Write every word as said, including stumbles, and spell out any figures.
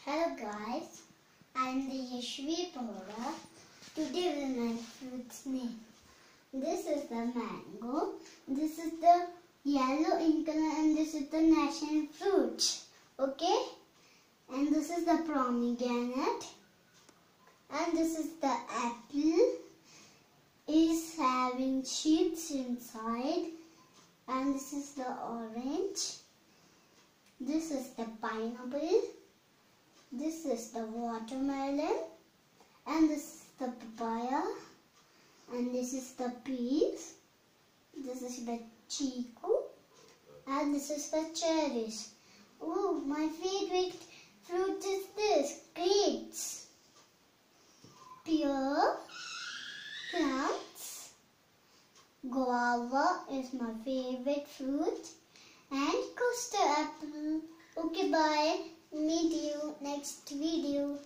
Hello guys, I am the Yashvi Bohra. Today we will learn fruits name. This is the mango, this is the yellow in color, and this is the national fruit. Okay? And this is the pomegranate. And this is the apple. Is having seeds inside. And this is the orange. This is the pineapple. This is the watermelon, and this is the papaya, and this is the peas, this is the chiku, and this is the cherries. Oh, my favorite fruit is this, grapes, pear, plums, guava is my favorite fruit, and custard apple. Okay, bye. Meet you next video.